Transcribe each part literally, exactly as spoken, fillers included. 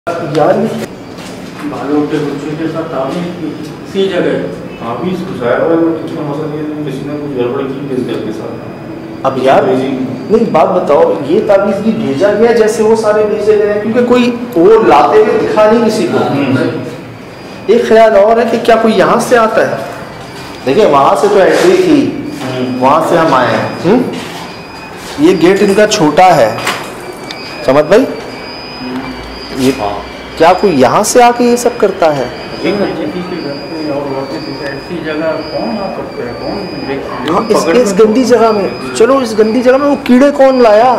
यार भालू के बच्चे के साथ ताबीज़ इसी जगह ताबीज़ घुसाया हुआ है, कितना मसला ये है किसी ने कुछ गड़बड़ की किस घर के साथ। अब यार नहीं बात बताओ, ये ताबीज़ भी भेजा गया जैसे वो सारे भेजे गए हैं, क्योंकि कोई वो लाते हुए दिखा नहीं किसी को। एक ख्याल और है कि क्या कोई यहाँ से आता है? देखिए वहाँ से तो एंट्री थी, वहाँ से हम आए हैं। ये गेट इनका छोटा है, समझ भाई? ये क्या कोई यहाँ से आके ये सब करता है? हाँ, इस, इस गंदी जगह में, चलो इस गंदी जगह में वो कीड़े कौन लाया?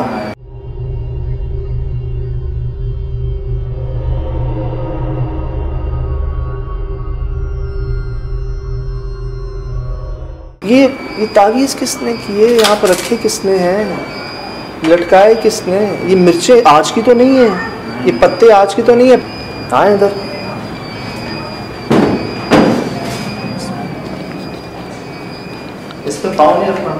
ये ये तावीज़ किसने किए, यहाँ पर रखे किसने हैं, लटकाए किसने? ये मिर्चें आज की तो नहीं है, ये पत्ते आज की तो नहीं है। आए इधर, इस पे पाँव नहीं रखना।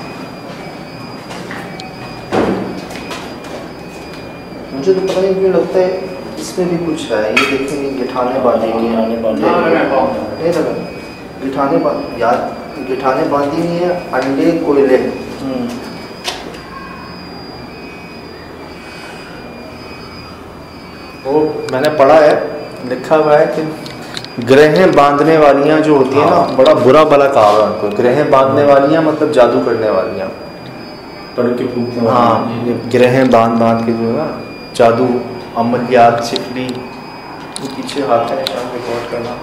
मुझे तो पता नहीं क्यों लगता है इसमें भी कुछ है। ये देखेंगे गिठाने बांधी हुई है, नहीं लगा गिठाने बांध यार, गिठाने बांधी हुई है, अंडे कोयले। वो मैंने पढ़ा है, लिखा हुआ है कि ग्रहें बांधने वालियाँ जो होती हैं ना, बड़ा बुरा भला कहा है उनको। ग्रहें बांधने वालियाँ मतलब जादू करने वालियाँ, हाँ, ये ग्रहें बांध बांध के जो है ना जादू, अमलियात, छिपली, पीछे हाथ है निशान रिकॉर्ड करना।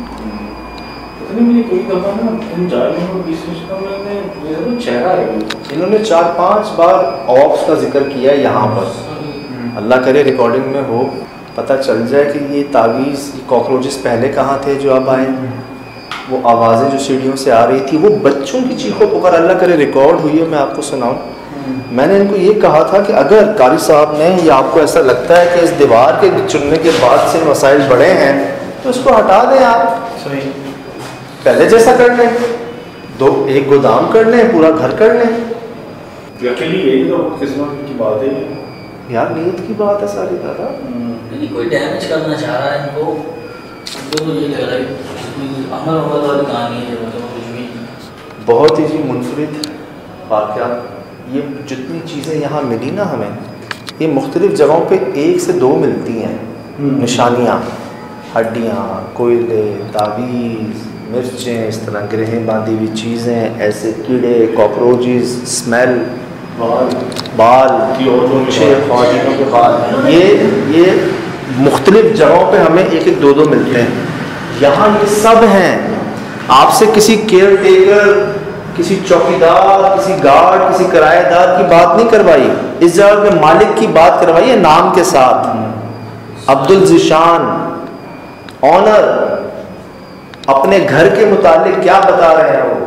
कोई दफा ना इन जालिमों बीच में चेहरा है, इन्होंने चार पांच बार ऑप्स का जिक्र किया है यहाँ पर। अल्लाह करे रिकॉर्डिंग में हो, पता चल जाए कि ये तावीज़, कॉकरोचेस पहले कहाँ थे जो अब आए। वो आवाज़ें जो सीढ़ियों से आ रही थी, वो बच्चों की चीखों पुकार, अल्लाह करे रिकॉर्ड हुई है, मैं आपको सुनाऊं। मैंने इनको ये कहा था कि अगर कारी साहब ने, या आपको ऐसा लगता है कि इस दीवार के चुनने के बाद से मसाइल बड़े हैं, तो इसको हटा दें आप, सही पहले जैसा कर लें, दो एक गोदाम कर लें, पूरा घर कर लें। अकेली यही तो किस्मत की बात है यार, नीयत की बात है सारी दादा। नहीं कोई डैमेज करना चाह रहा है इनको, तो मुझे लग रहा है अमल अमल वाली कहानी है, मतलब कुछ भी बहुत ही जी मुनफरिद वाक़या। ये जितनी चीज़ें यहाँ मिली ना हमें, ये मुख्तलिफ़ जगहों पे एक से दो मिलती हैं निशानियाँ, हड्डियाँ, कोयले, तावीज़, मिर्चें, इस तरह ग्रहें बांधी हुई चीज़ें, ऐसे कीड़े, कॉकरोचेस, स्मेल, बाल बाल छः ख्वातीनों के बाल, ये ये मुख्तलिफ़ जगहों पे हमें एक एक दो दो मिलते हैं। यहाँ ये सब हैं। आपसे किसी केयर टेकर, किसी चौकीदार, किसी गार्ड, किसी किराएदार की बात नहीं करवाई, इस जगह के मालिक की बात करवाई है नाम के साथ। अब्दुल ज़ीशान, ऑनर, अपने घर के मुतालिक क्या बता रहे हैं वो,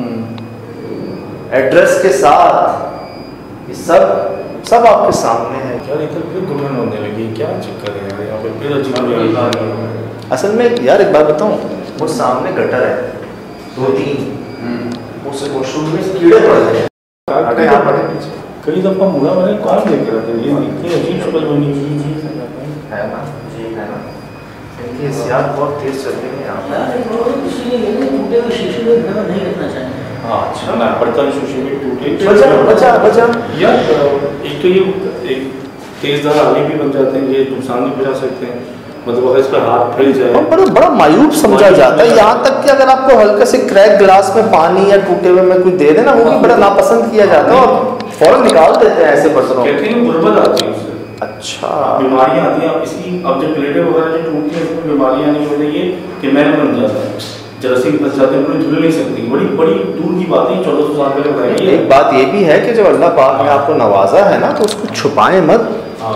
एड्रेस के साथ, ये सब सब आपके सामने है। यार इधर फिर घुमन होने लगी, क्या चक्कर है यार यहाँ पे? फिर अजीब असल में यार एक बात बताऊं, वो सामने गटर है दो तीन, उस वॉशरूम में कीड़े पड़ गए हैं। कई दफा मुड़ा मैंने कौन देख रहा था, ये इतनी अजीब शक्ल बनी हुई है ना जी, है ना, इनकी हिस्सात बहुत तेज चल रही है यहाँ पर। हाँ अच्छा ना, बर्तन शीशे भी टूटे, बचा बचा बचा यार। एक तो ये एक तेजदार आगे भी बन जाते हैं, ये नुकसान भी पहुंचा सकते हैं, मतलब अगर इस पर हाथ फैल जाए। बड़ा बड़ा मायूब समझा जाता है, यहाँ तक कि अगर आपको हल्के से क्रैक गिलास में पानी या टूटे हुए में कुछ दे देना, वो भी बड़ा नापसंद किया जाता है और फौरन निकाल देते हैं ऐसे बर्तनों। कहते हैं गुर्बत आती है उससे, अच्छा बीमारियाँ आती हैं इसकी। अब जब प्लेटें वगैरह जो टूटती हैं उसमें बीमारियाँ आने की वजह ये कि मैल बन जाता है, जरासीम फंस जाते हैं, पूरी धुल नहीं सकती। बड़ी बड़ी दूर की बात है, चौदह सौ साल पहले बताई। एक बात ये भी है कि जब अल्लाह पाक ने आपको नवाजा है ना, तो उसको छुपाएं मत,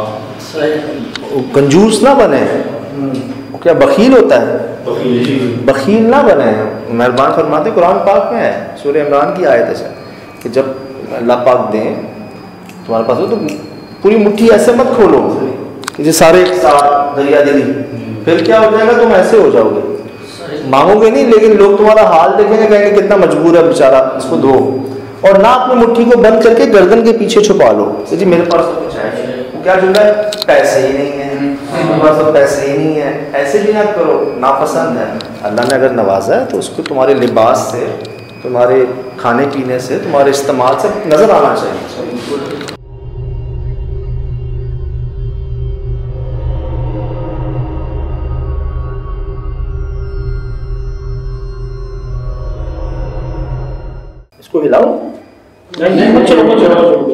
कंजूस ना बने। क्या बखील होता है, बखील ना बने। मेहरबान फरमाते कुरान पाक में है, सूरह इमरान की आयत है कि जब अल्लाह पाक दें तुम्हारे पास हो तो पूरी मुट्ठी ऐसे मत खोलो कि जो सारे साथ दरिया दिली, फिर क्या हो जाएगा, तुम ऐसे हो जाओगे, मांगोगे नहीं, लेकिन लोग तुम्हारा हाल देखेंगे, कहेंगे कितना मजबूर है बेचारा, इसको दो। और ना अपनी मुट्ठी को बंद करके गर्दन के पीछे छुपा लो कि जी मेरे पास तो कुछ है, क्या जुमला है, पैसे ही नहीं है, तुम्हारे पास तो पैसे ही नहीं है, ऐसे भी ना करो, नापसंद है। अल्लाह ने अगर नवाजा है तो उसको तुम्हारे लिबास से, तुम्हारे खाने पीने से, तुम्हारे इस्तेमाल से नज़र आना चाहिए। इसको हिलाओ, नहीं नहीं चलो चलो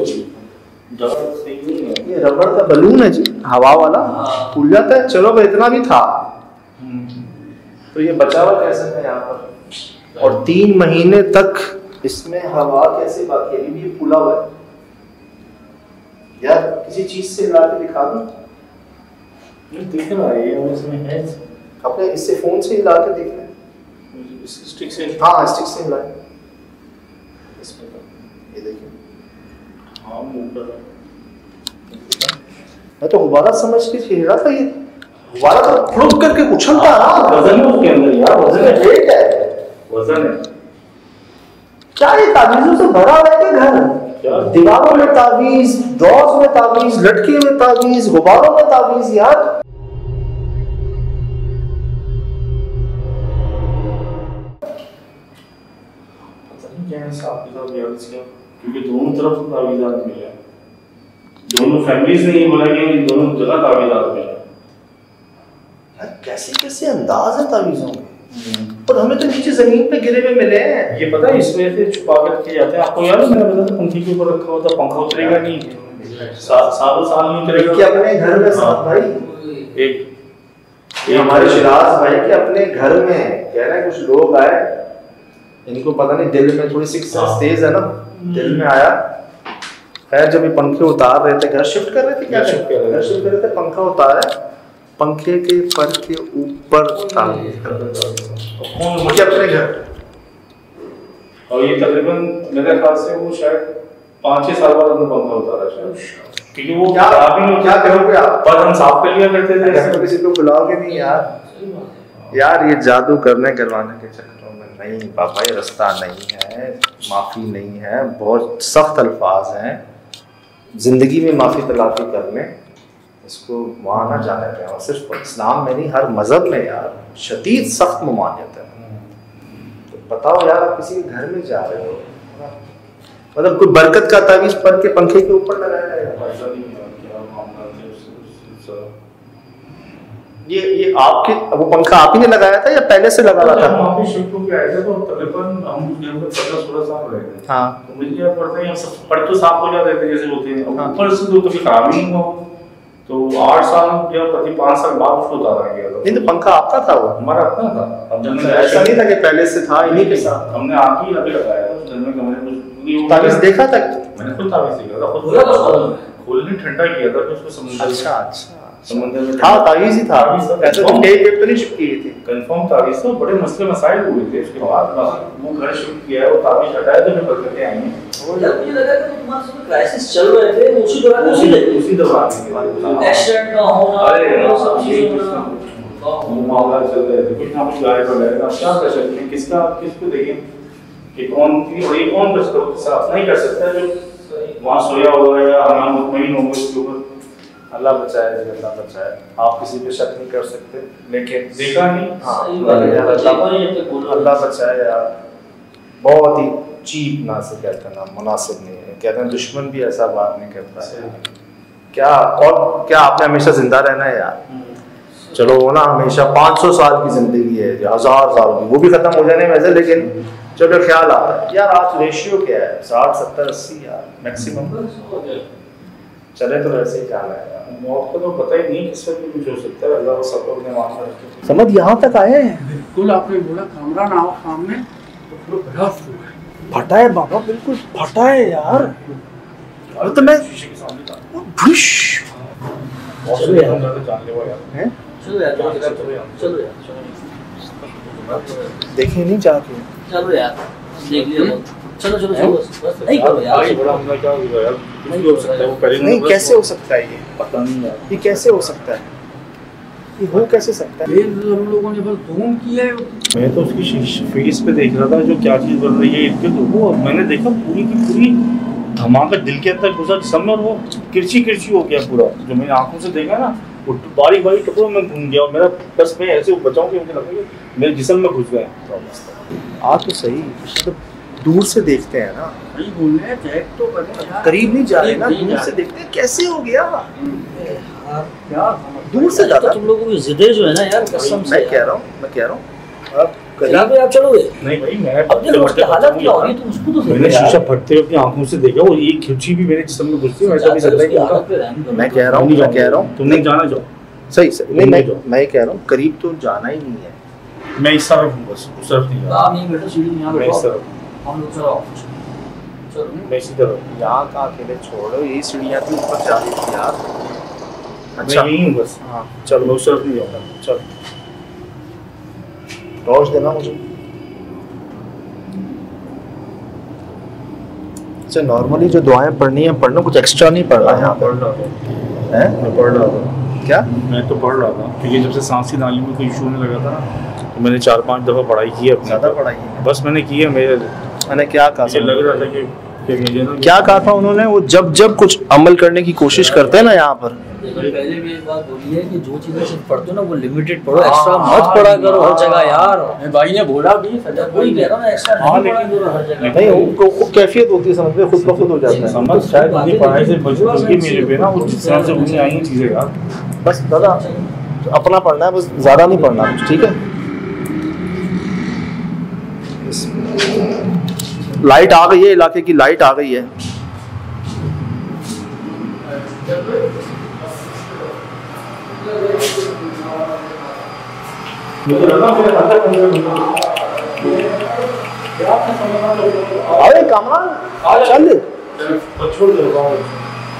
ये रबड़ का बलून है जी, हवा वाला, खुल जाता है। चलो भाई इतना भी था, तो ये बचा हुआ कैसे है यहाँ पर, और तीन महीने तक इसमें हवा कैसे बाकी है, ये फूला हुआ है यार। किसी चीज से हिला के दिखा दूं, दिख रहा है ये इसमें है, अपने इससे फोन से हिला के देख लें, स्टिक से। हाँ स्टिक से हिलाएं, इसमें ये देखिए, हाँ मूव कर रहा है। मैं तो गुब्बारा समझ के छेड़ा था, ये गुब्बारा तो फुड़क करके उछलता है ना, वजन है उसके अंदर यार, वजन है, वेट है, वजन है। क्या ये तावीज़ों से भरा हुआ है कि घर? क्या दीवारों में तावीज, डॉर्स में तावीज, लटके हुए तावीज, गुब्बारों में तावीज यार। पता नहीं क्या हिसाब किताब यार इसका, क्योंकि दोनों तरफ से तावीज़ात मिले, दोनों फैमिलीज ने ये बोला कि इन दोनों जगह तावीज़ात मिले। यार कैसे कैसे अंदाज है तावीज़ों के, और हमें तो नीचे जमीन पे गिरे हुए मिले हैं। ये पता है इस वजह से छुपा कर रखे जाते हैं। आपको याद है मैंने बताया था पंखे के ऊपर रखा हुआ था, पंखा उतरेगा नहीं, सा, सालों साल नहीं उतरेगा। कि अपने घर में साथ भाई, एक ये हमारे शिराज भाई के अपने घर में कह रहे हैं कुछ लोग आए, इनको पता नहीं दिल में थोड़ी सी तेज है ना, दिल में आया। खैर जब ये पंखे उतार रहे थे, घर शिफ्ट कर रहे थे, क्या शिफ्ट कर रहे थे, घर शिफ्ट कर रहे थे, पंखा उतारा, पंखे के पर के ऊपर मुझे अपने घर, और ये तकरीबन मेरे ख्याल से वो शायद पाँच छह साल बाद हमने पंखा उतारा शायद, क्योंकि वो क्या खराब ही नहीं, क्या करोगे आप, पर हम साफ कर लिया करते थे। घर में किसी को बुलाओगे नहीं यार। यार ये जादू करने करवाने के चक्करों में नहीं बाबा, ये रास्ता नहीं है, माफ़ी नहीं है, बहुत सख्त अल्फाज हैं, ज़िंदगी में माफ़ी तलाफ़ी करने, इसको वहाँ ना जाने दें। और सिर्फ इस्लाम में नहीं, हर मज़हब में यार शदीद सख्त ममानियत है। तो बताओ यार, आप किसी के घर में जा रहे हो, मतलब कोई बरकत का तावीज़ पढ़ के पंखे के ऊपर लगाया जाएगा, ये ये आपके वो पंखा आप ही ने लगाया था या पहले से लगा रहा था? हम वहाँ पे शिफ्ट होके आए थे तो तकरीबन हम उस घर में पंद्रह सोलह साल रहे थे। हाँ। तो मुझे याद पड़ता है, हम सब पढ़ तो साफ हो जाते थे जैसे होते हैं, हाँ। ऊपर से तो कभी खराब ही नहीं हुआ। तो आठ साल या प्रति पाँच साल बाद उसको उतारा गया था। नहीं तो पंखा आपका था वो? हमारा अपना था। अब जब अच्छा, ऐसा नहीं था कि पहले से था इन्हीं के साथ? हमने आप ही अभी लगाया था घर में, कमरे में तावीज़ देखा था? मैंने खुद तावीज़ देखा था, खुद खोलने ठंडा किया था, उसको समुद्र अच्छा अच्छा समुद्र में हाँ तावीज़ ही था, ऐसे तो टेप वेप तो नहीं चिपकी थी। कंफर्म तावीज़ तो बड़े मसले मसाइल हुए थे उसके बाद, वो घर शिफ्ट किया है, वो तावीज़ हटाया तो फिर बरकतें आई हैं। वो जब मुझे लगा कि तुम्हारे साथ क्राइसिस चल रहे थे, उसी दौरान उसी उसी दौरान एक्सीडेंट का होना, अरे वो सब चीजें वो मामला चल रहे थे, कुछ ना कुछ गायब हो जाएगा। क्या कर सकते हैं, किसका किसको देखें कि कौन की, और ये कौन कर सकता है, साफ नहीं कर सकता जो वहाँ सोया हुआ है या हम मुतमईन होंगे उसके ऊपर। अल्लाह बचाए जी, अल्लाह बचाए। आप किसी पे शक नहीं कर सकते, लेकिन देखा नहीं। हाँ सही बात है, यार, देखा नहीं अल्लाह जब तक बोलो। अल्लाह बचाए यार। बहुत ही चीप ना से कहते हैं ना, मुनासिब नहीं है, कहते हैं दुश्मन भी ऐसा बात नहीं करता है। क्या और क्या आपने हमेशा जिंदा रहना है यार? चलो वो ना हमेशा पाँच सौ साल की जिंदगी है, हजार साल की, वो भी खत्म हो जाने वैसे, लेकिन चलो ख्याल आता है यार। आज रेशियो क्या है, साठ सत्तर अस्सी यार मैक्सिमम, चले तो वैसे ही जाना है यार। मौत का तो पता ही नहीं किस वक्त कुछ हो सकता है, अल्लाह सब लोग ने मांगा रखे। समझ यहाँ तक आए हैं, बिल्कुल आपने बोला कामरान आओ सामने तो पूरा ब्लास्ट हुआ है। फटा है बाबा, बिल्कुल फटा है यार। वो तो मैं शीशे के सामने था। भुश चलो यार, हम जानलेवा यार हैं, चलो यार, चलो यार, चलो यार, देखे नहीं जाके, चलो यार, देख लिया बहुत। चलो चलो चलो, बस नहीं करो यार, भाई बड़ा हमला क्या हुआ यार, कुछ भी हो सकता है। वो पहले नहीं कैसे हो सकता है ये, पता नहीं यार, ये कैसे हो सकता है, ये हो कैसे सकता है? ये हम लोगों ने बस धूम किया है। मैं तो उसकी फेस पे देख रहा था जो क्या चीज़ बन रही है इनके, तो वो मैंने देखा पूरी की पूरी धमाका दिल के अंदर घुसा जिसम में, वो किरची किरची हो गया पूरा। जो मैंने आंखों से देखा ना, वो बारीक बारीक टुकड़ों में घूम गया और मेरा बस मैं ऐसे बचाऊं कि मुझे लगा कि मेरे जिस्म में घुस गए। आप तो सही मतलब दूर से देखते हैं ना, सही बोल रहे हैं, चेक तो करें, करीब नहीं जा रहे ना, दूर से देखते हैं कैसे हो गया क्या दूर से यार, ज्यादा। तुम लोगों की जिद्दें जो है ना यार, कसम से मैं कह रहा हूँ मैं कह रहा हूँ आप यहाँ पे आप चलोगे। नहीं भाई, मैं अब देखो उसकी हालत क्या हो रही है, तुम उसको तो देखो मैंने यार। शीशा फटते हुए अपनी आंखों से देखा और एक खिरची भी मेरे जिस्म में घुसती है। ऐसा भी लगता है कि हालत पे रहने दो। मैं कह रहा हूँ मैं कह रहा हूँ तुमने जाना जाओ, सही सही नहीं, मैं मैं कह रहा हूँ करीब तो जाना ही नहीं है। मैं इस तरफ हूँ, बस उस तरफ नहीं जा रहा। आप नहीं बैठो, सीढ़ी यहाँ मैं इस बैठो, तरफ हम लोग चलो चलो। मैं इसी तरफ यहाँ का अकेले छोड़ो, यही सीढ़ियाँ थी ऊपर जा रही थी यार। अच्छा मैं यही हूँ बस। हाँ चलो मैं उस तरफ नहीं जाऊँगा। चल टॉर्च देना मुझे। अच्छा नॉर्मली जो दुआएं पढ़नी है पढ़ना, कुछ एक्स्ट्रा नहीं पढ़ना है यहाँ पढ़ पर रहा था, है। मैं पढ़ रहा था। क्या मैं तो पढ़ रहा था क्योंकि जब से सांस की नाली में कोई इशू होने लगा था ना, तो मैंने चार पांच दफ़ा पढ़ाई की है अपने ज़्यादा पर। पढ़ाई है? बस मैंने की है। मेरे मैंने क्या कहा मुझे लग रहा था कि कि मुझे ना क्या कहा था उन्होंने, वो जब जब कुछ अमल करने की कोशिश करते हैं ना यहाँ पर, देखो पहले भी एक बात बोली है कि जो चीजें सिर्फ पढ़ते हो ना वो लिमिटेड पढ़ो, एक्स्ट्रा मत पढ़ा करो हर जगह यार। मेरे भाई ने बोला भी सजा वही कह रहा हूँ ना, एक्स्ट्रा हाँ, नहीं पढ़ा लेकिन- करो हर जगह। नहीं उनको वो कैफियत होती है समझ में, खुद ब खुद हो जाता है। समझ शायद अपनी पढ़ाई से बचत होगी मेरे पे ना, उस हिसाब से मुझे आई चीज़ें यार। बस दादा अपना पढ़ना है, बस ज़्यादा नहीं पढ़ना कुछ, ठीक है। लाइट आ गई है, इलाके की लाइट आ गई है। मुझे लगा मेरे अंदर अरे कमान चल छोड़ दे रहा हूँ।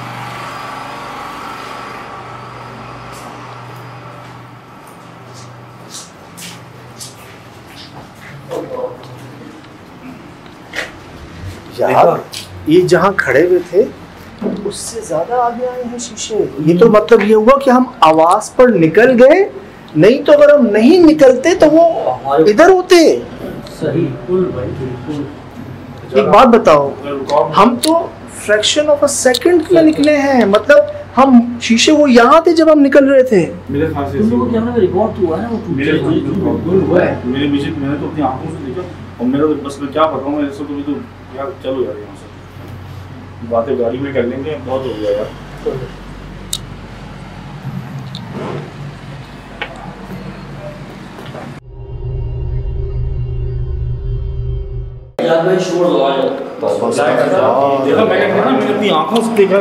यार ये जहाँ खड़े हुए थे उससे ज्यादा आगे आए हैं शीशे। ये तो मतलब ये हुआ कि हम आवाज पर निकल गए, नहीं तो अगर हम नहीं निकलते तो वो इधर होते। सही बिल्कुल भाई बिल्कुल। एक बात बताओ, हम तो फ्रैक्शन ऑफ अ सेकंड में निकले हैं, मतलब हम शीशे वो यहाँ थे जब हम निकल रहे थे। मेरे ख्याल से तुम लोगों के कैमरे में रिकॉर्ड तो हुआ है ना वो टूट मेरे गया। बिल्कुल हुआ है। मेरे बीच मैंने तो अपनी आंखों से देखा और मेरा तो बस मैं क्या बताऊँ, ऐसे तो तो यार चलो यार यहाँ से बातें गाड़ी में कर लेंगे, बहुत हो गया यार। यार भाई शोर दो आ जाओ। देखा मैंने देखा मैंने अपनी आंखों से देखा।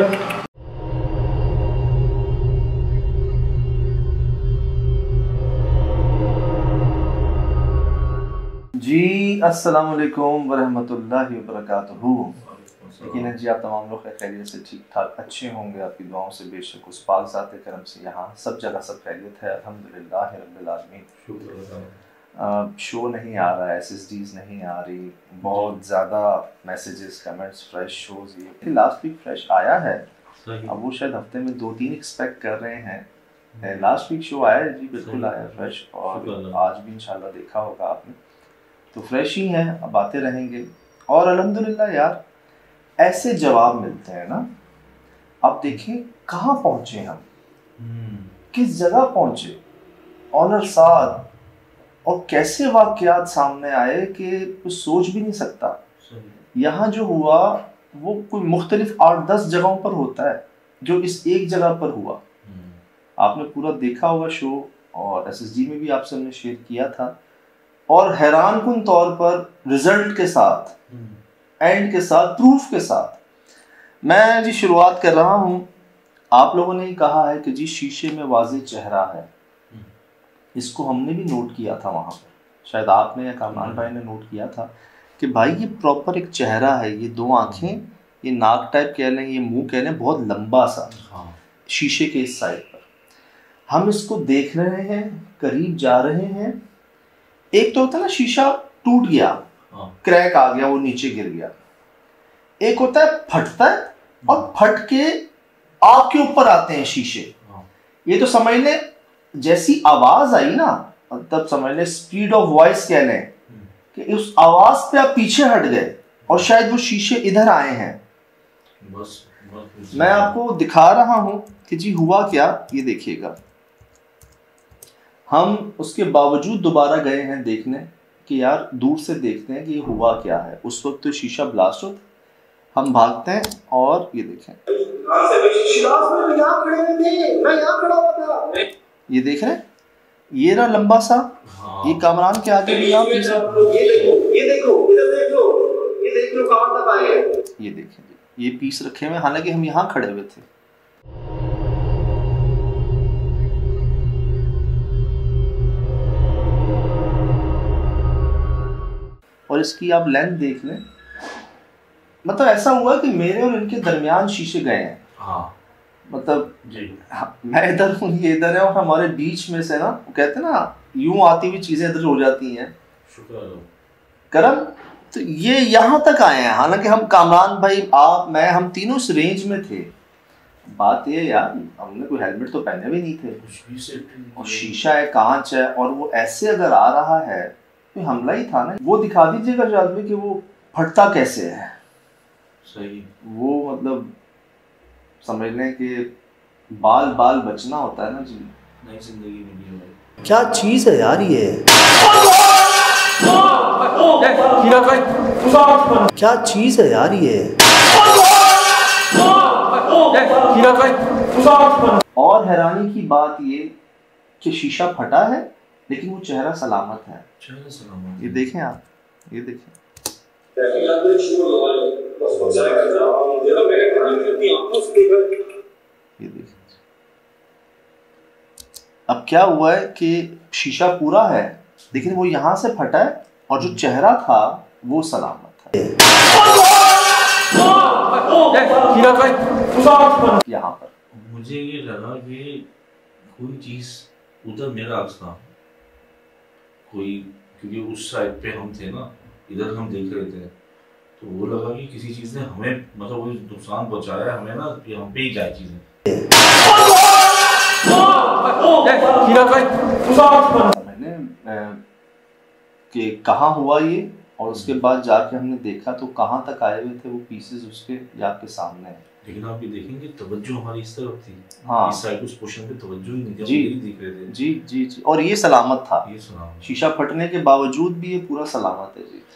जी अस्सलाम वालेकुम वरहमतुल्लाहि वबरकातुहू। यकीनन जी आप तमाम लोग खैरियत से ठीक ठाक अच्छे होंगे, आपकी दुआओं से बेशक उस पाक ज़ात करम से यहाँ सब जगह सब खैरियत है, अल्हम्दुलिल्लाह रब्बिल आलमीन। शो नहीं आ रहा है, एस एस डीज़ नहीं आ रही, बहुत ज़्यादा मैसेजेस कमेंट्स फ्रेश शोज़, ये लास्ट वीक फ्रेश आया है, अब वो शायद हफ्ते में दो तीन एक्सपेक्ट कर रहे हैं। लास्ट वीक शो आया है जी, बिल्कुल आया फ्रेश, और आज भी इंशाल्लाह देखा होगा आपने, तो फ्रेश ही हैं, अब आते रहेंगे। और अल्हम्दुलिल्लाह यार ऐसे जवाब मिलते हैं ना। अब देखें कहाँ पहुँचे हम, किस जगह पहुँचे, ऑनर साथ, और कैसे वाक़यात सामने आए कि कुछ सोच भी नहीं सकता। यहाँ जो हुआ वो कोई मुख्तलिफ आठ दस जगहों पर होता है, जो इस एक जगह पर हुआ। आपने पूरा देखा होगा शो, और एस एस डी में भी आपसे हमने शेयर किया था, और हैरान कुन तौर पर रिजल्ट के साथ, एंड के साथ, प्रूफ के साथ। मैं जी शुरुआत कर रहा हूँ। आप लोगों ने कहा है कि जी शीशे में वाज़ेह चेहरा है, इसको हमने भी नोट किया था वहाँ पर, शायद आपने या कामरान भाई ने नोट किया था कि भाई ये प्रॉपर एक चेहरा है, ये दो आँखें, ये नाक टाइप कह लें, ये मुंह कह लें, बहुत लंबा सा शीशे के इस साइड पर। हम इसको देख रहे हैं, करीब जा रहे हैं। एक तो होता है ना शीशा टूट गया, क्रैक आ गया, वो नीचे गिर गया। एक होता है फटता है, और फट के आग के ऊपर आते हैं शीशे। ये तो समझ लें जैसी आवाज आई ना, तब समझ लें स्पीड ऑफ वॉइस कह लें कि उस आवाज पे आप पीछे हट गए और शायद वो शीशे इधर आए हैं। बस, बस मैं आपको दिखा रहा हूं कि जी हुआ क्या, ये देखिएगा। हम उसके बावजूद दोबारा गए हैं देखने कि यार दूर से देखते हैं कि ये हुआ क्या है। उस वक्त तो शीशा ब्लास्ट हो, हम भागते हैं और ये देखें, ये देख रहे हैं, ये रहा लंबा सा, ये कामरान के आगे भी आप ये देखो, ये देखो, इधर देख लो, ये देख लो कहां तक आए हैं। ये देखें, ये पीस रखे हुए, हालांकि हम यहाँ खड़े हुए थे। और इसकी आप लेंथ देख लें, मतलब ऐसा हुआ कि मेरे और इनके दरमियान शीशे गए हैं। हाँ मतलब जी, हाँ, मैं इधर हूँ, ये इधर है, और हमारे बीच में से ना, कहते हैं ना, यूं आती हुई चीजें इधर हो जाती हैं, शुक्र करम। तो ये यहाँ तक आए हैं, हालांकि हम कामरान भाई, आप, मैं, हम तीनों इस रेंज में थे। बात ये यार, हमने कोई हेलमेट तो पहने भी नहीं थे, कुछ भी सेफ्टी, और शीशा है, कांच है, और वो ऐसे अगर आ रहा है तो हमला ही था ना। वो दिखा दीजिएगा शायद भी कि वो फटता कैसे है। सही, वो मतलब समझ लें कि बाल बाल बचना होता है ना जी। नई जिंदगी मिली है। क्या चीज है यार ये, क्या चीज है यार ये। और हैरानी की बात ये कि शीशा फटा है लेकिन वो चेहरा सलामत है। चेहरा सलामत, ये देखें आप, ये देखें, ये देखें। अब क्या हुआ है कि शीशा पूरा है लेकिन वो यहाँ से फटा है, और जो चेहरा था वो सलामत है। यहाँ पर मुझे ये लगा कि कोई चीज उधर मेरा था कोई, क्योंकि उस साइड पे हम थे ना, इधर हम देख रहे थे, तो वो लगा कि किसी चीज ने हमें, मतलब वो नुकसान पहुंचाया है हमें ना, कि हम पे ही जाए चीजें। मैंने कि कहाँ हुआ ये, और उसके बाद जाके हमने देखा तो कहाँ तक आए हुए थे वो पीसेस उसके, ये आपके सामने है। लेकिन आप ये देखेंगे तवज्जो हमारी इस तरफ थी, हाँ, इस साइड उस पोर्शन पे तवज्जो ही नहीं थी, जी, हम देख रहे थे। जी जी जी, और ये सलामत था, ये सुना शीशा फटने के बावजूद भी ये पूरा सलामत है जी।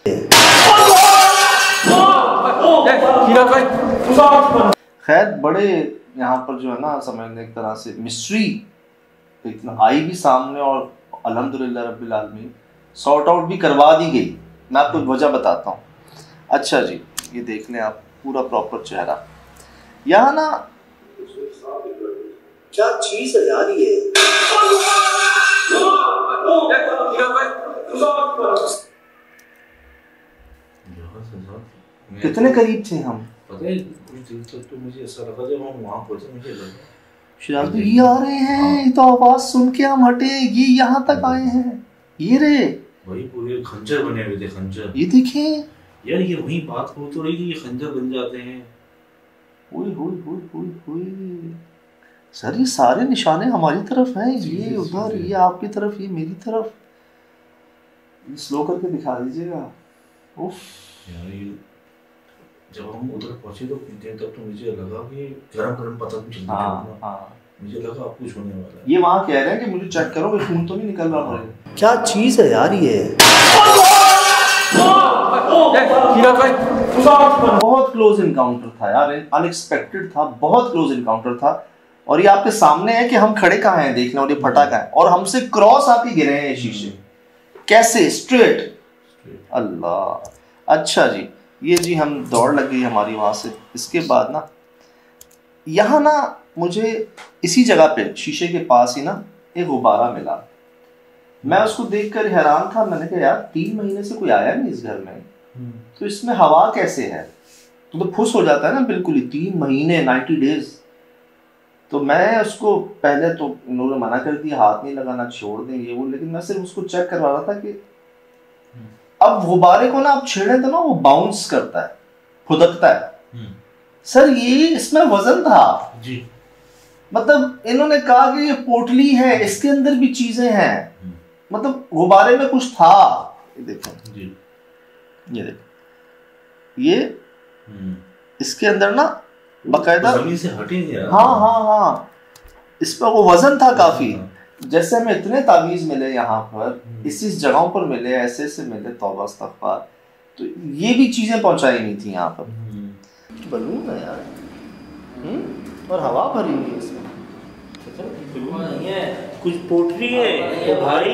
खैर बड़े यहाँ पर जो है ना, समझने एक तरह से मिस्ट्री इतना आई भी सामने, और अल्हम्दुलिल्लाह रब्बिल आलमीन सॉर्ट आउट भी करवा दी गई। मैं आपको वजह बताता हूँ। अच्छा जी, ये देख लें आप, पूरा प्रॉपर चेहरा। यहाँ ना क्या चीज है यार ये, कितने करीब थे हम, पता है कुछ देर तक तो मुझे ऐसा लगा, जब हम वहाँ पहुँचे मुझे लगा शिराज तो ये आ रहे हैं, ये तो आवाज सुन के हम हटे, ये यहाँ तक आए हैं, ये रे वही पूरे खंजर बने हुए थे, खंजर। ये देखें यार, ये वही बात हो तो रही कि ये खंजर बन जाते हैं। ओए होए होए होए होए, सर ये सारे निशाने हमारी तरफ हैं, ये उधर, ये आपकी तरफ, ये मेरी तरफ। स्लो करके दिखा दीजिएगा। उफ यार, ये जब हम उधर पहुंचे तो कुछ देर तक तो मुझे लगा कि गरम गरम पता भी चलता हाँ, हाँ। मुझे लगा अब कुछ होने वाला है। ये वहाँ कह रहे हैं कि मुझे चेक करो कि खून तो नहीं निकल रहा है। क्या चीज है यार ये, बहुत क्लोज इनकाउंटर था यार, अनएक्सपेक्टेड था, बहुत क्लोज इनकाउंटर था। और ये आपके सामने है कि हम खड़े कहाँ हैं देखना, और ये फटा कहाँ है, और हमसे क्रॉस आके गिरे हैं ये शीशे, कैसे स्ट्रेट। अल्लाह। अच्छा जी, ये जी हम दौड़ लग गई हमारी वहां से। इसके बाद ना यहाँ ना मुझे इसी जगह पे शीशे के पास ही ना एक गुब्बारा मिला। मैं उसको देखकर हैरान था, मैंने कहा यार तीन महीने से कोई आया नहीं इस घर में, तो इसमें हवा कैसे है, तो, तो फुस हो जाता है ना बिल्कुल ही, तीन महीने नाइन्टी डेज। तो मैं उसको पहले तो उन्होंने मना कर दिया, हाथ नहीं लगाना, छोड़ दें ये वो, लेकिन मैं सिर्फ उसको चेक करवा रहा था कि अब गुब्बारे को ना आप छेड़े तो ना वो बाउंस करता है, फुदकता है। सर ये इसमें वजन था जी, मतलब इन्होंने कहा कि ये पोटली है, इसके अंदर भी चीजें हैं, मतलब गुब्बारे में कुछ था। ये देखें जी, ये देखें, ये इसके अंदर ना बाकायदा जमीन से हट ही नहीं रहा। हाँ हाँ हाँ, इस पर वो वजन था काफी। जैसे हमें इतने तावीज मिले यहाँ पर, इस इस जगहों पर मिले, ऐसे ऐसे मिले, तौबा इस्तग़फ़ार, तो ये भी चीजें पहुंचाई नहीं थी यहाँ पर। बलून है यार, हम्म, और हवा भरी हुई है इसमें। नहीं है, कुछ पोटरी है भाई।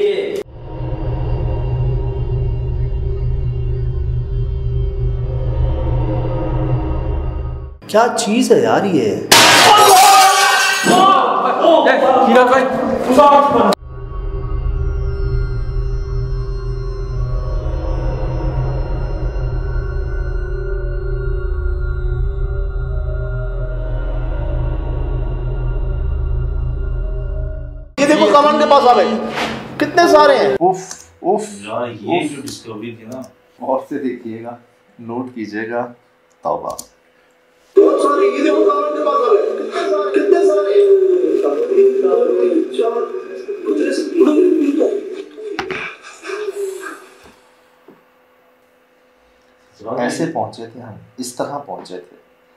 क्या चीज है यार ये? ये देखो कमान के पास आ गए, कितने सारे हैं। उफ उफ यार ये जो डिस्कवरी थी ना, और से देखिएगा, नोट कीजिएगा, तौबा। ये देखो कमान के पास आ गए, कितने सारे, ऐसे पहुंचे थे हम, इस तरह पहुंचे थे,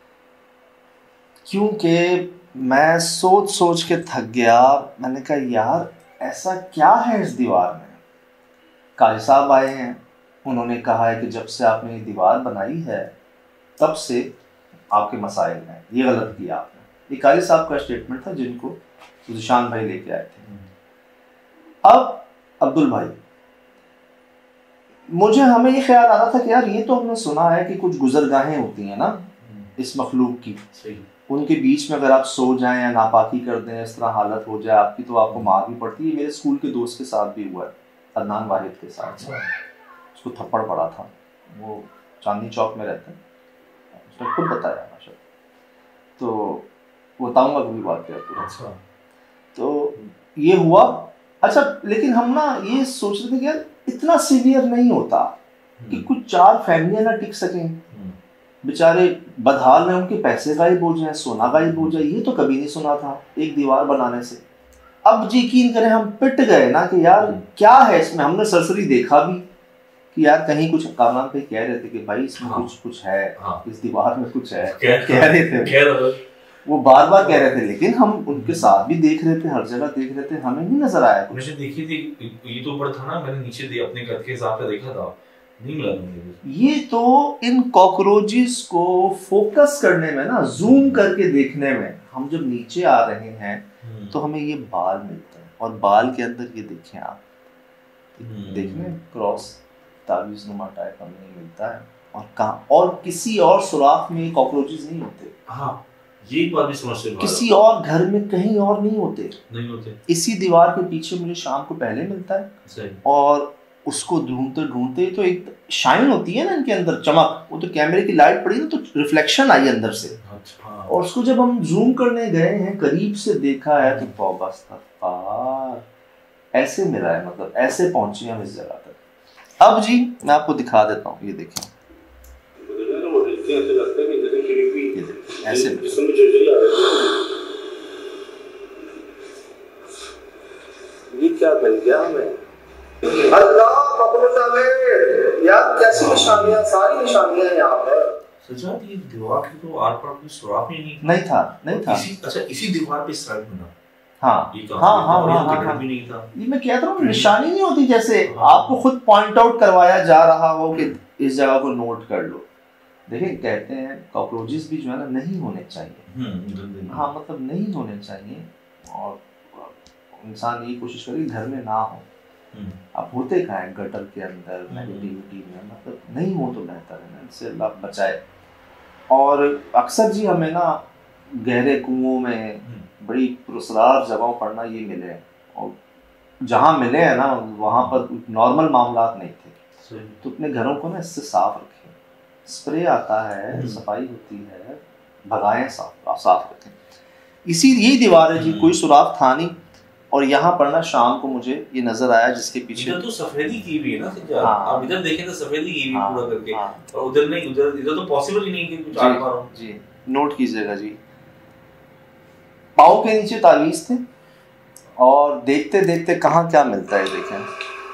क्योंकि मैं सोच सोच के थक गया। मैंने कहा यार ऐसा क्या है इस दीवार में। काजी साहब आए हैं, उन्होंने कहा है कि जब से आपने ये दीवार बनाई है तब से आपके मसाइल हैं, ये गलत किया आपने। ये काजी साहब का स्टेटमेंट था जिनको ज़ीशान भाई लेके आए थे। अब अब्दुल भाई, मुझे हमें ये ख्याल आ रहा था कि यार ये तो हमने सुना है कि कुछ गुजरगाहें होती हैं ना इस मखलूक की, उनके बीच में अगर आप सो जाएं या नापाकी कर दें, इस तरह हालत हो जाए आपकी, तो आपको मार भी पड़ती है। मेरे स्कूल के दोस्त के साथ भी हुआ है, अदनान वाहिद के साथ। उसको थप्पड़ पड़ा था, वो चांदनी चौक में रहता है, उसने खुद बताया माशा, तो बताऊंगा कभी बात करते। अच्छा, तो ये हुआ। अच्छा, लेकिन हम ना ये सोच रहे थे कि यार इतना सीवियर नहीं होता कि कुछ चार फैमिलियां ना टिक सकें, बेचारे बदहाल में, उनके पैसे गायब हो जाए, सोना गायब हो जाए, ये तो कभी नहीं सुना था एक दीवार बनाने से। अब यकीन करें हम पिट गए ना कि यार क्या है इसमें। हमने सरसरी देखा भी कि यार कहीं कुछ कामरान पे कह रहे थे कि भाई इसमें हाँ, कुछ कुछ है, हाँ, इस दीवार में कुछ है, कह, कह रहे थे कह वो बार बार कह रहे थे, लेकिन हम उनके साथ भी देख रहे थे, हर जगह देख रहे थे, हमें नहीं नजर आया कुछ। मैंने देखी थी, ये तो ऊपर था ना, मैंने नीचे दे अपने घर के हिसाब से देखा था, नहीं मिला मुझे। ये तो इन कॉकरोचेस को फोकस करने में ना, जूम करके देखने में, हम जब नीचे आ रहे हैं तो हमें ये बाल मिलते हैं, और बाल के अंदर ये देखें आप, देखने क्रॉस तावीज़ नुमा टाइप हमें मिलता है, और कहाँ और किसी और सुराख में कॉकरोचेस नहीं होते। हाँ, ये बात भी समझ से किसी और घर में कहीं और नहीं होते, नहीं होते। इसी दीवार के पीछे मुझे शाम को पहले मिलता है, सही। और उसको ढूंढते ढूंढते तो एक शाइन होती है ना इनके अंदर, चमक, वो तो कैमरे की लाइट पड़ी ना तो रिफ्लेक्शन आई अंदर से। अच्छा। और उसको जब हम जूम करने गए हैं, करीब से देखा है, तो तौबा इस्तग़फ़ार, ऐसे मिला है, मतलब ऐसे पहुंचे हम इस जगह तक। अब जी मैं आपको दिखा देता हूँ, ये देखें, ऐसे ये क्या बन गया हमें। अल्लाह यार कैसी निशानियां, सारी निशानियां यहाँ पर। सजाद, ये दीवार की तो आर पार कोई सुराख ही नहीं नहीं था, नहीं था। इसी, अच्छा, इसी दीवार पे साइड बना। हाँ ये हाँ हाँ हाँ, हाँ, हाँ, भी नहीं था। ये मैं कहता हूँ निशानी नहीं होती, जैसे आपको खुद पॉइंट आउट करवाया जा रहा हो कि इस जगह को नोट कर लो। देखिए कहते हैं कॉकरोचेस भी जो है ना नहीं होने चाहिए, हाँ मतलब नहीं होने चाहिए, और इंसान यही कोशिश करे घर में ना हो। अब होते कहाँ है गटर के अंदर, नेगेटिविटी में, मतलब नहीं हो तो बेहतर है ना, इससे अल्लाह बचाए। और अक्सर जी हमें ना गहरे कुओं में, बड़ी पुरस्कार जगहों पर ना ये मिले, और जहाँ मिले हैं ना वहाँ पर नॉर्मल मामलात नहीं थे। तो अपने घरों को ना इससे साफ रखें, स्प्रे आता है, सफाई होती है, भगाएं, साफ साफ रखें। इसी यही दीवार है जी, कोई सुराख था नहीं, और यहाँ पर ना शाम को मुझे ये नजर आया जिसके पीछे इधर तो सफेदी की भी है ना सज्जाद। हाँ, आप इधर देखें तो सफेदी की भी हाँ, पूरा करके, हाँ, और उधर नहीं, उधर इधर तो पॉसिबल ही नहीं कि कुछ आर पार हो। जी नोट कीजिएगा जी, पाँव के नीचे तावीज़ थे, और देखते देखते कहाँ क्या मिलता है देखें,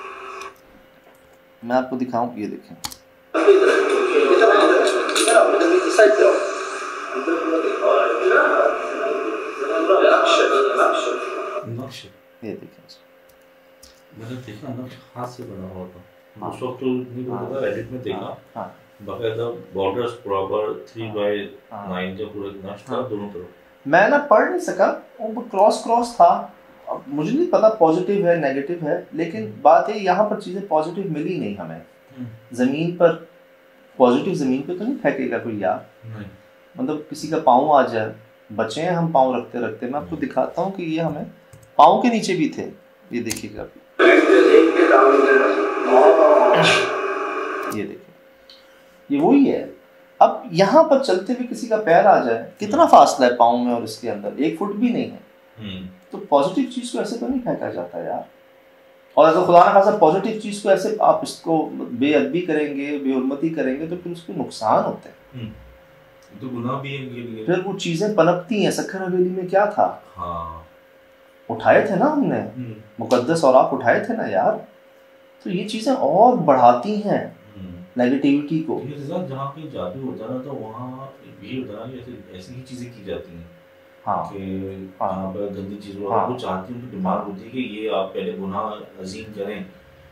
मैं आपको दिखाऊं, ये देखें, नक्श ये देखिए मैंने देखा नक्श हाथ से बना हुआ था उस वक्त तो नहीं पता था, एडिट में देखा हाँ बाकायदा बॉर्डर्स प्रॉपर थ्री बाय हाँ। नाइन का पूरा नक्श था हाँ। दोनों तरफ। मैं ना पढ़ नहीं सका, वो क्रॉस क्रॉस था। अब मुझे नहीं पता पॉजिटिव है नेगेटिव है, लेकिन बात है यहाँ पर चीज़ें पॉजिटिव मिली नहीं हमें। ज़मीन पर पॉजिटिव ज़मीन पे तो नहीं फेंकेगा कोई यार, नहीं मतलब किसी का पाँव आ जाए, बचे हैं हम पाँव रखते रखते। मैं आपको दिखाता हूँ कि ये हमें पाँव के नीचे भी थे, ये देखिएगा ये देखिए ये वही है। अब यहाँ पर चलते हुए किसी का पैर आ जाए, कितना फासला है पाँव में और इसके अंदर, एक फुट भी नहीं है। तो पॉजिटिव चीज़ को ऐसे तो नहीं फेंका जाता यार। और अगर खुदा ना खासा पॉजिटिव चीज़ को ऐसे आप इसको बेअदबी करेंगे, बेहुरमती करेंगे, तो फिर उसके नुकसान होते हैं, तो गुनाह भी है इनके लिए। फिर वो चीज़ें पनपती हैं। सक्खर हवेली में क्या था, हाँ उठाए थे ना हमने, मुकद्दस और आप उठाए थे ना यार। तो ये चीज़ें और बढ़ाती हैं नेगेटिविटी को। ये रिजल्ट जहाँ कहीं जादू होता है ना, तो वहाँ ये होता है ऐसे ऐसी ही चीज़ें की जाती हैं। हाँ कि हाँ। यहाँ पर गंदी चीज़ों हाँ। वो चाहती हैं, उनकी डिमांड होती है कि ये आप पहले गुनाह अजीम करें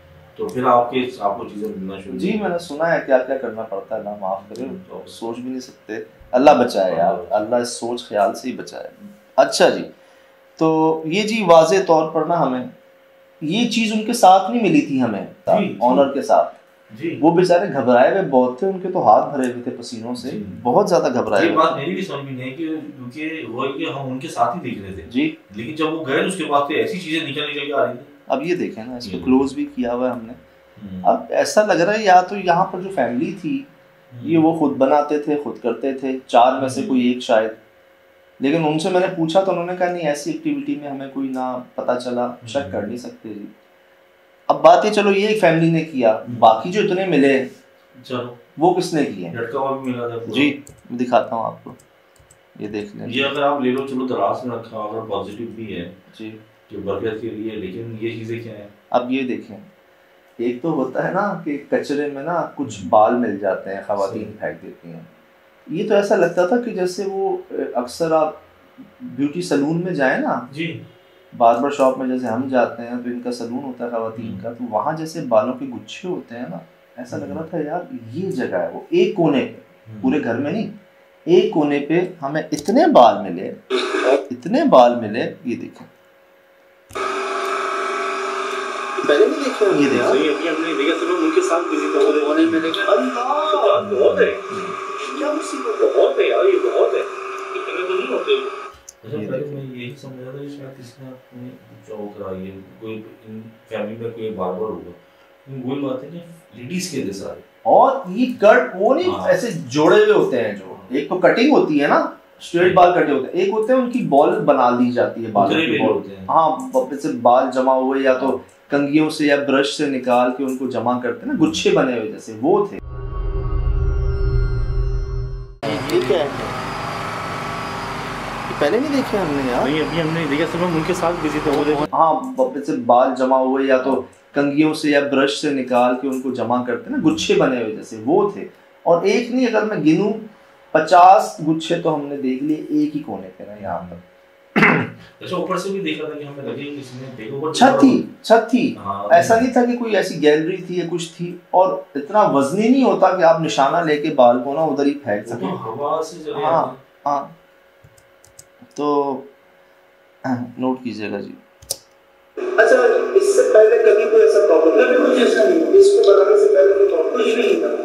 तो फिर आपके आपको चीज़ें मिलना शुरू। जी मैंने सुना है क्या क्या करना पड़ता है, अल्लाह माफ़ करे, तो सोच भी नहीं सकते। अल्लाह बचाए यार, अल्लाह इस सोच ख्याल से ही बचाए। अच्छा जी, तो ये जी वाज़े तौर पर ना हमें ये चीज़ उनके साथ नहीं मिली थी हमें, ऑनर के साथ। जी वो बेचारे घबराए हुए बहुत थे, उनके तो हाथ भरे हुए थे पसीनों से, बहुत ज्यादा घबराए ये हुए बात मेरी भी समझ में नहीं है कि क्योंकि वो है कि हम उनके साथ ही देख रहे थे जी। लेकिन जब वो गए उसके बाद तो ऐसी चीजें निकल निकल के आ रही थी। अब ये देखें ना, इसको क्लोज भी किया हुआ है हमने। अब ऐसा लग रहा है या तो यहाँ पर जो फैमिली थी ये वो खुद बनाते थे, खुद करते थे, चार में से कोई एक शायद। लेकिन उनसे मैंने पूछा तो उन्होंने कहा नहीं, ऐसी एक्टिविटी में हमें कोई ना पता चला, शक कर नहीं सकते जी। अब बात है चलो ये फैमिली ने किया, बाकी जो इतने मिले चलो वो किसने किए लड़का हुआ भी मिला था जी। मैं दिखाता हूँ आपको, ये देख लें ये अगर आप ले लो, चलो दराज में रखा, अगर पॉजिटिव भी है जी, जो बरकत के लिए, लेकिन ये चीजें क्या है। अब ये देखें, एक तो होता है ना कि कचरे में ना कुछ बाल मिल जाते हैं, खवातीन फेंक देती हैं। ये तो ऐसा लगता था कि जैसे वो अक्सर आप ब्यूटी सलून में जाए ना जी, बार्बर शॉप में जैसे हम जाते हैं तो इनका सलून होता है खवातीन का, तो वहाँ जैसे बालों के गुच्छे होते हैं ना, ऐसा लग रहा था यार ये जगह है। वो एक कोने पे, पूरे घर में नहीं, एक कोने पे हमें इतने बाल मिले, इतने बाल मिले। ये देखें, पहले नहीं देखे ये देखिए, अभी अपने देखा सब उनके साथ बिजी था, वो कोने में देखा। अल्लाह बहुत है, क्या मुसीबत, बहुत है यार, ये बहुत है, इतने तो नहीं होते। अच्छा पहले मैं यही समझ रहा था कि शायद किसने अपने जॉब कराई है, कोई इन फैमिली में कोई बार्बर होगा। लेकिन वही बात है कि लेडीज के थे सारे, और ये कट वो नहीं हाँ। ऐसे जोड़े हुए होते हैं, जो एक तो कटिंग होती है ना, स्ट्रेट बाल कटे होते हैं, एक होते हैं उनकी बॉल बना दी जाती है, बालों की बॉल होते हैं। हाँ, जैसे बाल जमा हुए या तो कंघियों से या ब्रश से निकाल के उनको जमा करते हैं ना, गुच्छे बने हुए जैसे, वो थे। ठीक है, पहले नहीं देखे हमने यार। नहीं अभी हमने देखा सब उनके साथ बिजी थे, वो देखो। हाँ, जैसे बाल जमा हुए या तो कंघियों से या ब्रश से निकाल के उनको जमा करते हैं ना, गुच्छे बने हुए जैसे, वो थे। और एक नहीं, अगर मैं गिनूं पचास गुच्छे तो हमने देख लिए एक ही कोने पे ना, यहाँ पर। अच्छा ऊपर से भी देखा था कि हमें लगे कि इसमें देखो छत थी, छत थी। हाँ, ऐसा नहीं था कि कोई ऐसी गैलरी थी या कुछ थी, और इतना वजनी नहीं होता कि आप निशाना लेके बाल को ना उधर ही फेंक सके। हवा से चले हाँ हाँ, तो नोट कीजिएगा जी। अच्छा, इससे पहले कभी कोई ऐसा प्रॉब्लम नहीं, कुछ ऐसा नहीं, इसको बनाने से पहले कोई प्रॉब्लम कुछ नहीं था।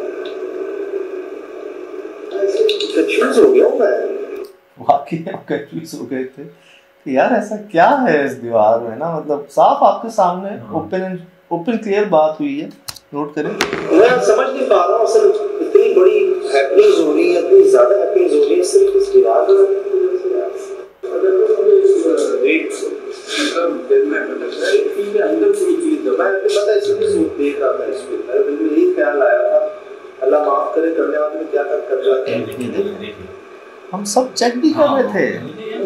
कंफ्यूज हो गया हूँ मैं, वाकई आप कंफ्यूज हो गए थे कि यार ऐसा क्या है इस दीवार में ना, मतलब साफ आपके सामने ओपन ओपन क्लियर बात हुई है। नोट करें, मैं समझ नहीं पा रहा हूँ असल इतनी बड़ी हैपनिंग्स हो रही है, इतनी ज्यादा हैपनिंग्स हो रही है सिर्फ इस दीवार पर। अंदर कोई चीज मैं पता इसलिए देख रहा था, इसको बिल्कुल यही ख्याल आया था, अल्लाह माफ करे करने वाले में क्या कर कर जाते हैं। हम सब चेक भी कर रहे थे,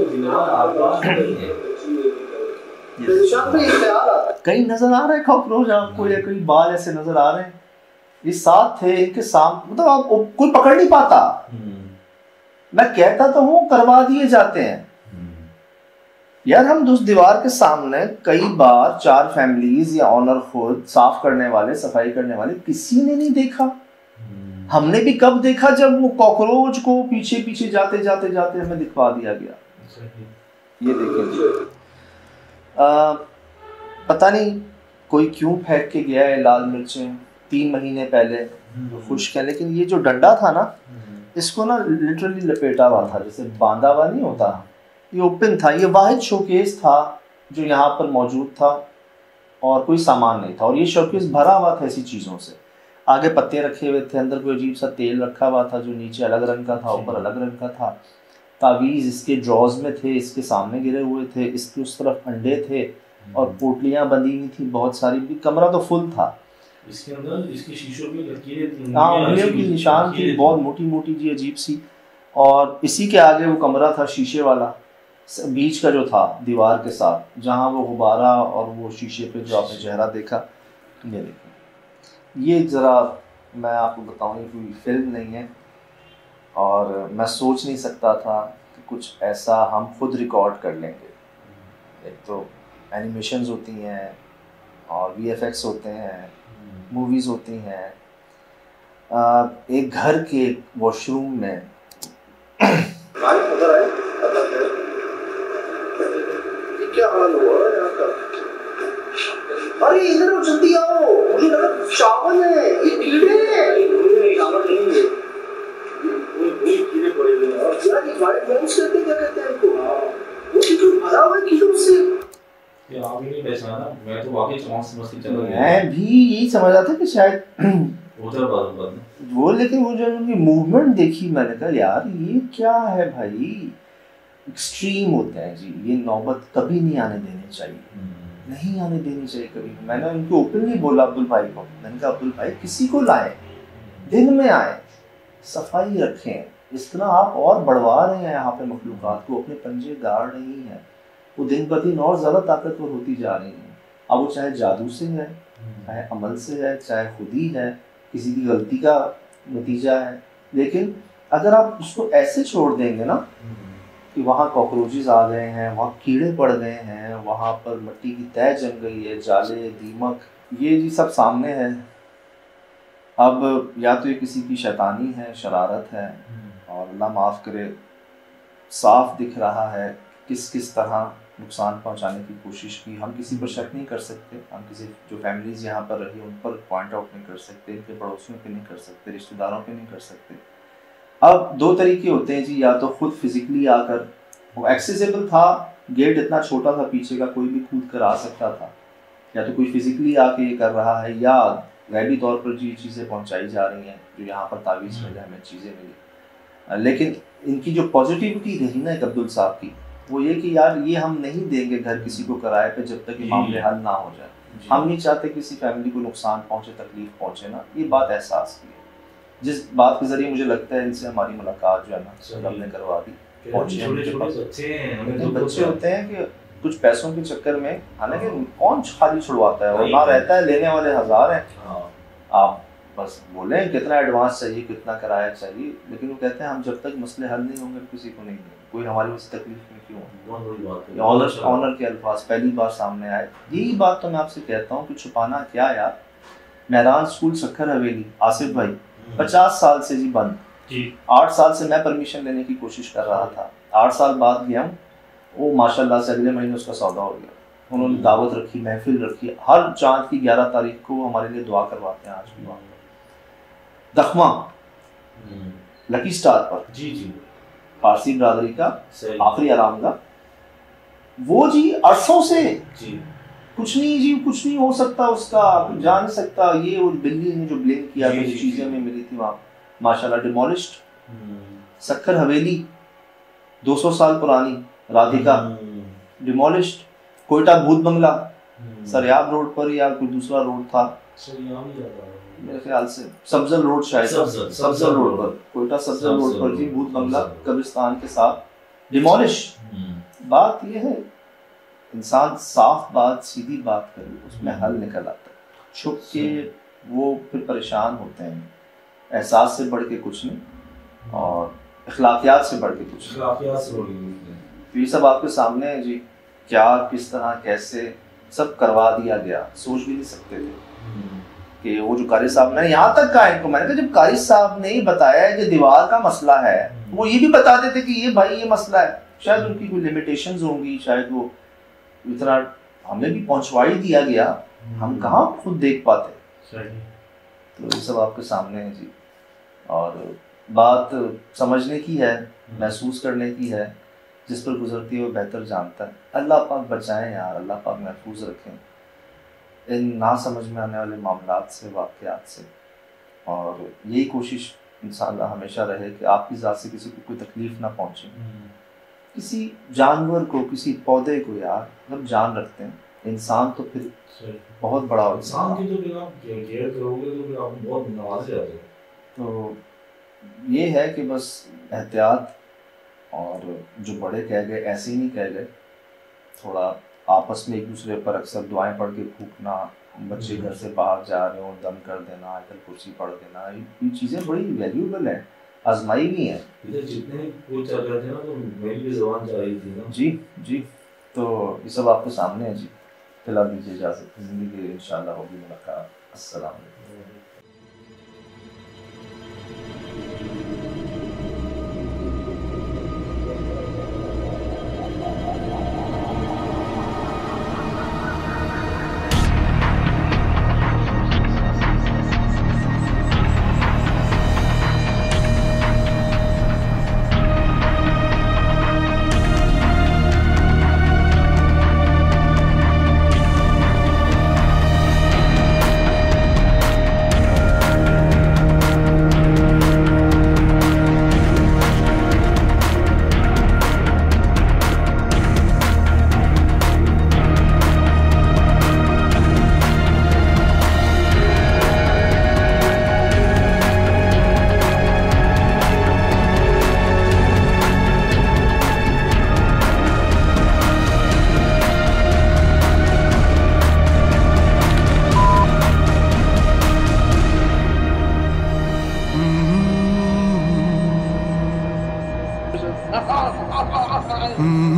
कहीं नजर आ रहा है कॉकरोच आपको या कोई बाल ऐसे नजर आ रहे हैं, ये साथ थे, इनके सामने, मतलब आप कोई पकड़ नहीं पाता। मैं कहता तो हूँ करवा दिए जाते हैं यार। हम उस दीवार के सामने कई बार चार फैमिलीज या ऑनर खुद साफ करने वाले, सफाई करने वाले, किसी ने नहीं देखा। हमने भी कब देखा जब वो कॉकरोच को पीछे पीछे जाते जाते जाते हमें दिखवा दिया गया। ये देखिए, पता नहीं कोई क्यों फेंक के गया है लाल मिर्चें तीन महीने पहले, तो खुश्क है, लेकिन ये जो डंडा था ना, इसको ना लिटरली लपेटा हुआ था, जैसे बांधा हुआ नहीं होता, ये ओपन था। ये वाहिद शोकेस था जो यहाँ पर मौजूद था और कोई सामान नहीं था, और ये शोकेस भरा हुआ था ऐसी चीज़ों से। आगे पत्ते रखे हुए थे, अंदर कोई अजीब सा तेल रखा हुआ था जो नीचे अलग रंग का था, ऊपर अलग रंग का था। तावीज़ इसके ड्रॉज में थे, इसके सामने गिरे हुए थे, इसके उस तरफ अंडे थे और पोटलियाँ बंधी हुई थी बहुत सारी। भी कमरा तो फुल था। इसके अंदर इसके शीशों पे लकीरें थी, हाँ उंगलियों की निशान थी, बहुत मोटी मोटी जी, अजीब सी। और इसी के आगे वो कमरा था शीशे वाला, बीच का जो था दीवार के साथ, जहाँ वो गुब्बारा और वो शीशे पे जो आपने चेहरा देखा। ये देखिए, ये ज़रा मैं आपको बताऊँ, ये कोई फिल्म नहीं है और मैं सोच नहीं सकता था कि कुछ ऐसा हम खुद रिकॉर्ड कर लेंगे। एक तो एनिमेशंस होती हैं और वी एफ एक्स होते हैं, मूवीज़ होती हैं। एक घर के वॉशरूम में क्या हाल हुआ यहाँ का? अरे इधर आओ, जल्दी आओ, मुझे लगा शावन है, ये कीड़े हैं। शावन नहीं है, ये कीड़े पड़े हुए हैं। और यार ये वाइट मॉन्स कहते क्या कहते हैं इनको? वो क्यों भरा हुआ है कीड़ों से? ये आप ही नहीं पहचाना, मैं तो वाकई चौंस मस्ती चल रही है। मैं भी यही समझ रहा था कि शायद उधर बात बात वो, लेकिन वो जो उनकी मूवमेंट देखी, मैंने कहा यार ये क्या है भाई, एक्सट्रीम होता है जी। ये नौबत कभी नहीं आने देनी चाहिए, नहीं आने देनी चाहिए कभी। मैंने उनको ओपनली बोला अब्दुल भाई को, मैंने कहा अब्दुल भाई किसी को लाए, दिन में आए, सफाई रखें। इस तरह आप और बढ़वा रहे हैं यहाँ पे मखलूक़ात को, अपने पंजे गाड़ रही हैं, वो दिन ब दिन और ज़्यादा ताकतवर होती जा रही हैं। अब वो चाहे जादू से है, चाहे अमल से है, चाहे खुद ही है, किसी की गलती का नतीजा है। लेकिन अगर आप उसको ऐसे छोड़ देंगे ना कि वहाँ कॉकरोचेस आ गए हैं, वहाँ कीड़े पड़ गए हैं, वहाँ पर मिट्टी की तह जम गई है, जाले, दीमक, ये जी सब सामने है। अब या तो ये किसी की शैतानी है, शरारत है, और अल्लाह माफ़ करे साफ दिख रहा है किस किस तरह नुकसान पहुंचाने की कोशिश की। हम किसी पर शक नहीं कर सकते, हम किसी जो फैमिलीज़ यहाँ पर रही उन पर पॉइंट आउट नहीं कर सकते, इनके पड़ोसियों पे नहीं कर सकते, रिश्तेदारों पे नहीं कर सकते। अब दो तरीके होते हैं जी, या तो खुद फिजिकली आकर, वो एक्सेसिबल था, गेट इतना छोटा था पीछे का, कोई भी कूद कर आ सकता था, या तो कोई फिजिकली आके ये कर रहा है, या गैबी तौर पर जी चीज़ें पहुँचाई जा रही हैं जो यहाँ पर तावीज़ मिले, हमें चीज़ें मिली। लेकिन इनकी जो पॉजिटिविटी रही ना एक अब्दुल साहब की, वो ये कि यार ये हम नहीं देंगे घर किसी को किराए पे जब तक ये मामले हल ना हो जाए। हम नहीं चाहते किसी फैमिली को नुकसान पहुंचे, तकलीफ पहुंचे ना, ये बात एहसास की है। जिस बात के जरिए मुझे लगता है इनसे हमारी मुलाकात जो है ना हमने करवा दी, पहुंचे बच्चे होते हैं कि कुछ पैसों के चक्कर में, हालांकि कौन खाली छुड़वाता है, और ना रहता है, लेने वाले हजार हैं। आप बस बोले कितना एडवांस चाहिए, कितना किराया चाहिए, लेकिन वो कहते हैं हम जब तक मसले हल नहीं होंगे किसी को नहीं देंगे, कोई हमारी वजह तकलीफ में क्यों। बहुत बड़ी बात है। ऑनर ऑनर के अल्फाज पहली बार सामने आए। यही बात तो मैं आपसे कहता हूँ कि छुपाना क्या यार। महरान स्कूल सक्खर हवेली, आसिफ भाई पचास साल से जी बंद, आठ साल से मैं परमिशन लेने की कोशिश कर रहा था, आठ साल बाद गया हूँ, वो माशाल्लाह से अगले महीने उसका सौदा हो गया। उन्होंने दावत रखी, महफिल रखी, हर चाँद की ग्यारह तारीख को हमारे लिए दुआ करवाते हैं। आज भी वहाँ पर दखमा लकी स्टार पर जी जी फारसी बरादरी का आखिरी आराम का, वो जी अरसों से जी कुछ नहीं जी, कुछ नहीं हो सकता उसका, जा नहीं सकता। ये और बिल्ली ने जो ब्लेम किया था, जो चीजें में मिली थी वहाँ माशाल्लाह डिमोलिश्ड। सक्खर हवेली दो सौ साल पुरानी, राधिका डिमोलिश्ड। कोयटा भूत बंगला सरयाब रोड पर या कोई दूसरा रोड था मेरे ख्याल से, सब्जल रोड शायद, सब्जल रोड पर, कोयटा सब्जल रोड पर जी भूत बंगला कब्रिस्तान के साथ डिमोलिश। बात ये है इंसान साफ बात, सीधी बात करे, उसमें हल निकल आता है। छुप के वो फिर परेशान होते हैं, एहसास से बढ़ के कुछ नहीं। और अखलाकियात से बढ़ के कुछ अखलाकियात से बढ़ के तो ये सब आपके सामने है जी, क्या किस तरह कैसे सब करवा दिया गया, सोच भी नहीं सकते थे कि वो जो कारी साहब ने यहाँ तक कहा इनको, मैंने कहा जब कारी साहब ने बताया कि दीवार का मसला है, वो ये भी बता देते कि ये भाई ये मसला है, शायद उनकी कोई लिमिटेशंस होंगी, शायद वो इतना हमें भी पहुंचवा ही दिया गया, हम कहाँ खुद देख पाते। तो ये सब आपके सामने है जी, और बात समझने की है, महसूस करने की है, जिस पर गुजरती है वो बेहतर जानता है। अल्लाह पाक बचाएं यार, अल्लाह पाक महफूज रखें इन ना समझ में आने वाले मामलात से, वाक़यात से, और यही कोशिश इंशाअल्लाह हमेशा रहे कि आपकी ज़ात से किसी को कोई तकलीफ़ ना पहुँचे, किसी जानवर को, किसी पौधे को यार, मतलब जान रखते हैं, इंसान तो फिर बहुत बड़ा हो, इंसान की तो फिर आप केयर करोगे तो फिर आप बहुत नवाजे जाते हो। तो ये है कि बस एहतियात, और जो बड़े कह गए ऐसे ही नहीं कह गए, थोड़ा आपस में एक दूसरे पर अक्सर दुआएं पढ़ के फूकना, बच्चे घर से बाहर जा रहे हो दम कर देना, आयतल कुर्सी पढ़ देना, ये चीज़ें बड़ी वैल्यूबल हैं, आजमाई भी हैं। इधर जितने भी चल रहे थे ना तो मेरी भी ज़बान जा रही थी ना। जी जी, तो ये सब आपके सामने है जी। फिलहाल दीजिए इजाज़त, ज़िंदगी इंशाअल्लाह होगी मुलाकात। अस्सलाम वालेकुम। Mm-hmm.